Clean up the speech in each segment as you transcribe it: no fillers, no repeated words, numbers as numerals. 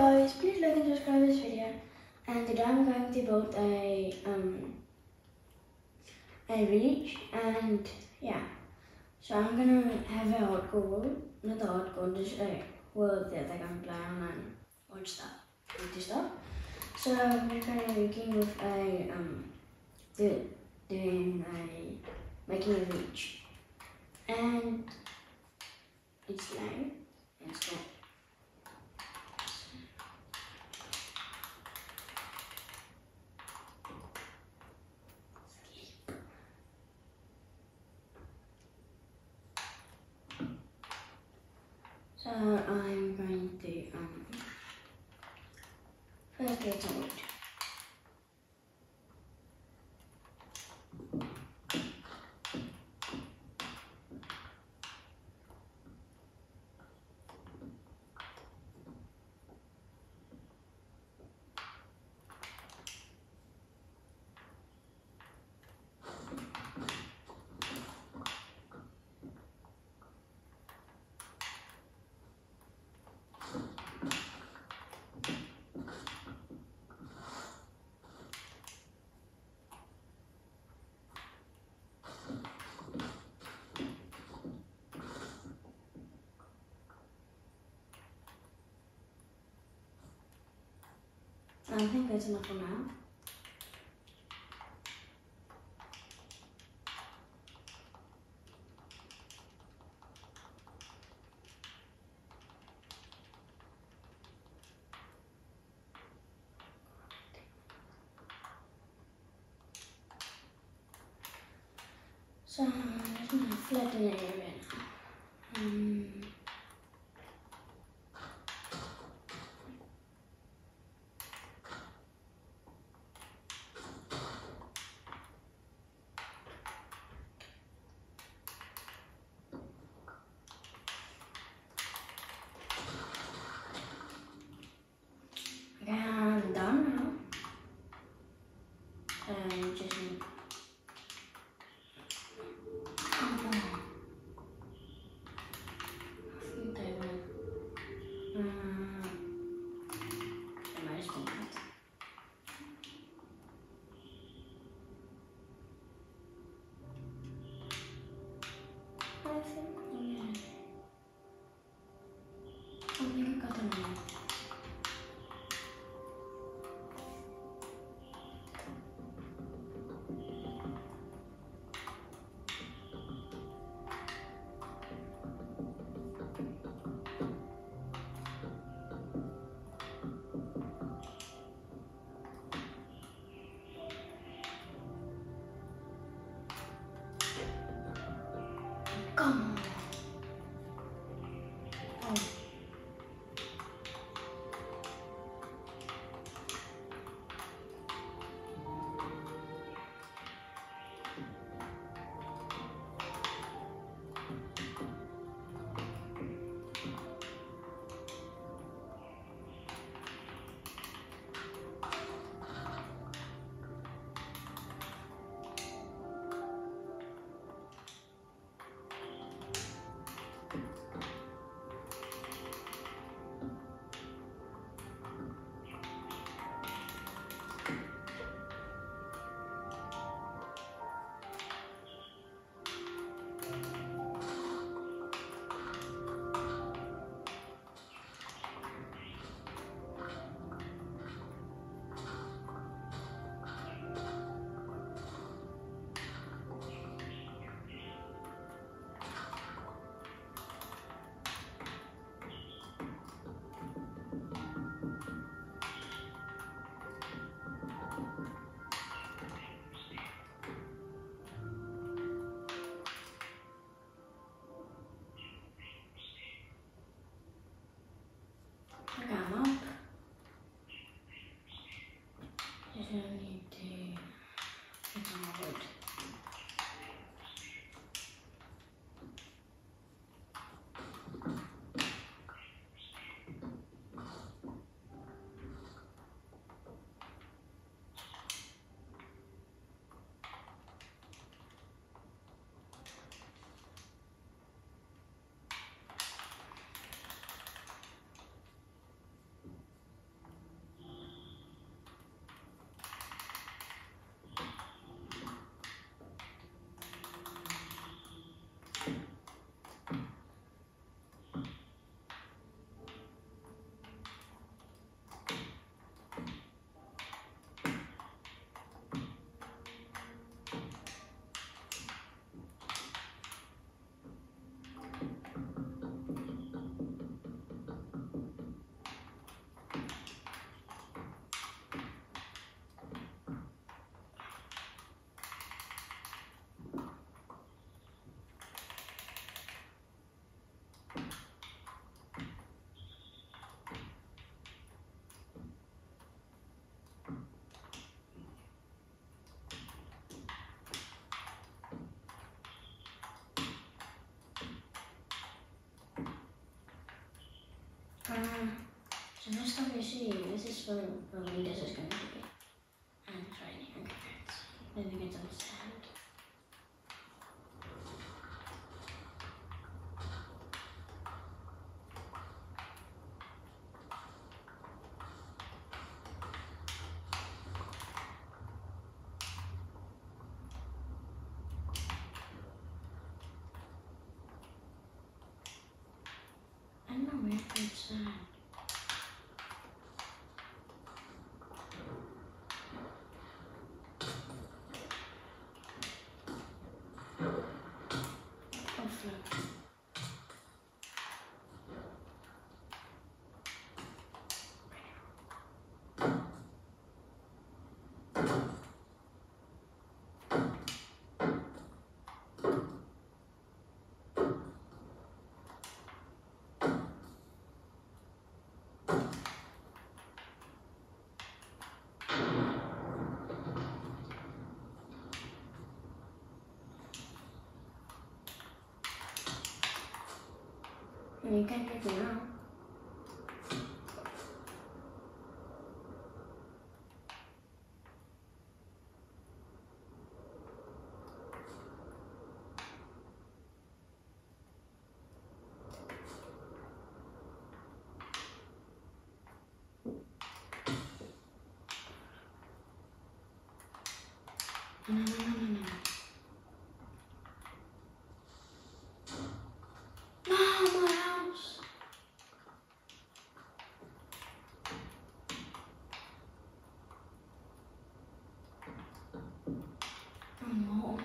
guys, please like and subscribe this video. And today I'm going to build a reach, and yeah. So I'm gonna have a hardcore world, not a hardcore, just a world that I can play on and watch stuff, do stuff. So we're gonna be making with a making a reach, and it's loud. Let's go. So I'm going to first get some wood. I think that's enough for now. So I'm just gonna flatten the area now. Okay, I'm done now. Just need come on. Come up. Just need to put some more wood. So this stuff you see, this is for when this is going to be. And it's raining, okay. Then we get some sand. I don't know where it's sand. You can't get me out. No. No, my house. No.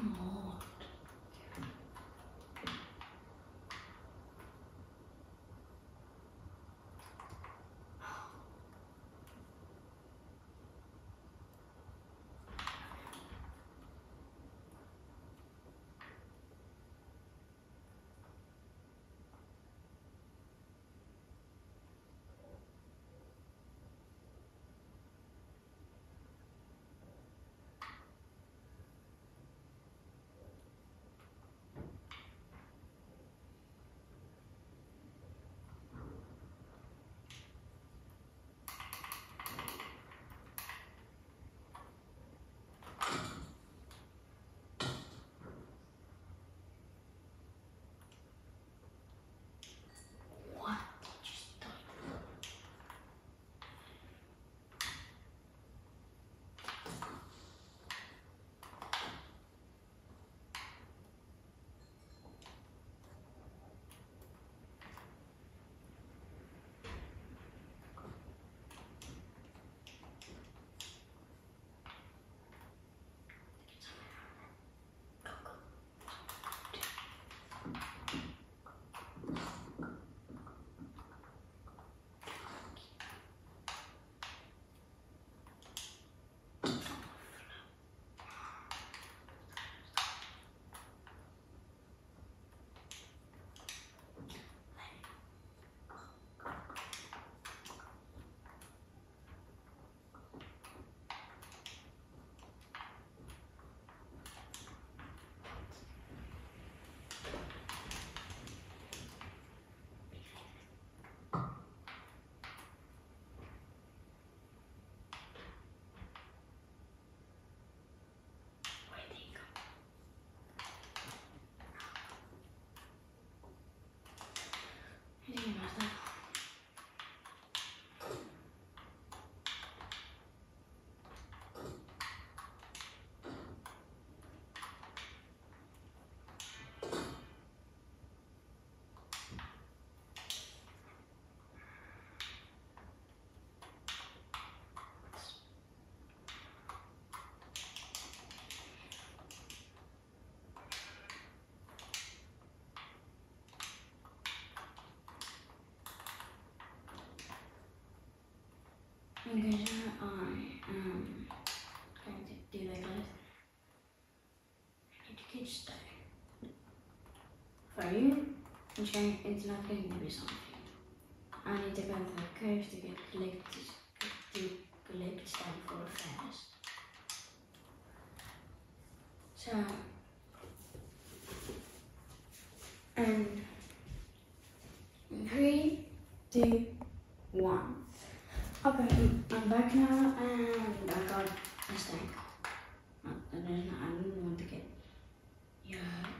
Okay, so I am going to do like this. I need to get stuck. For you, it's not going to be something. I need to go for the curves to collect stuff for fast. So, and 3, 2, 1. Okay, I'm back now and I got a stack. I didn't want to get. Yeah.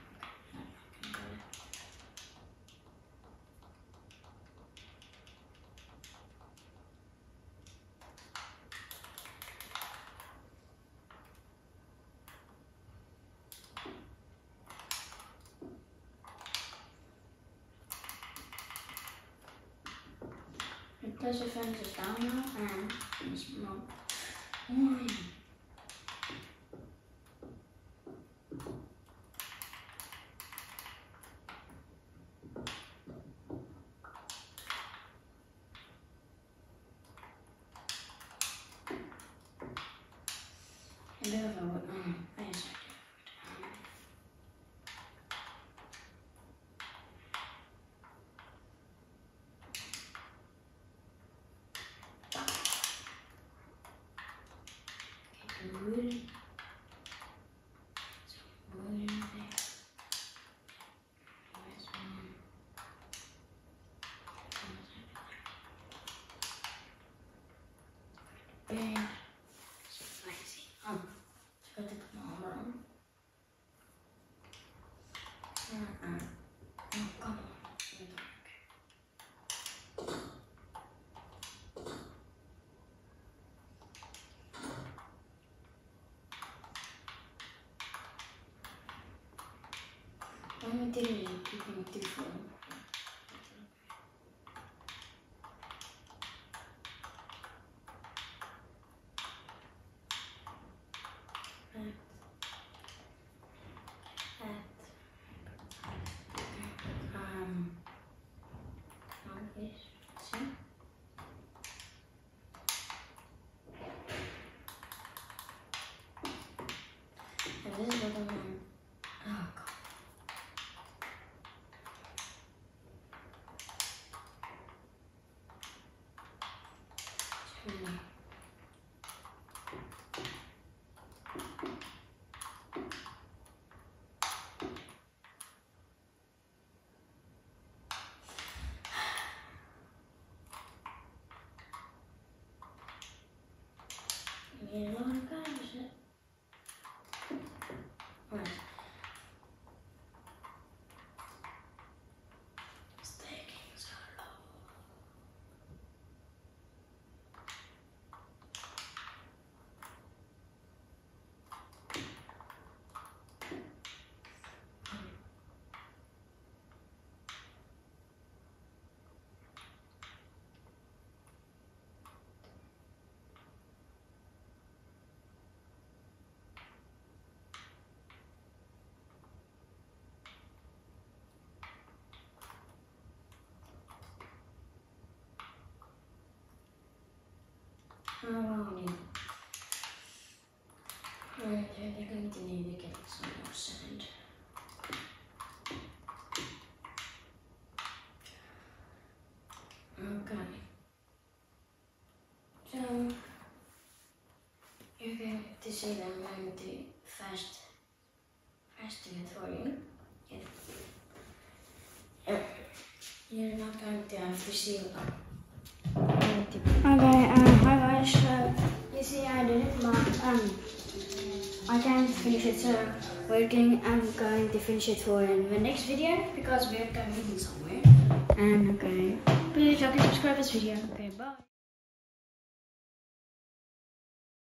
The pleasure fence is down now and it's not on. A bit of a wood. Yes, I do. Get the wood. Some wood in there. Where's one? Bed. It's lazy. Oh, let's go to the armor on. Oh, come on. I'm keeping it different. See? And this is what I want. Oh, God. You need a lot of guys, is it? Right. It's taking so long. Right, I think I'm going to need to get some more sand. Okay. So, you're going to see that I'm going to fast do it for you. Yeah. You're not going to have to see it. Okay, hi guys, so you see I did it, but I can't finish it, so I'm going to finish it for in the next video, because we're going somewhere. And okay, please like and subscribe this video, okay, bye.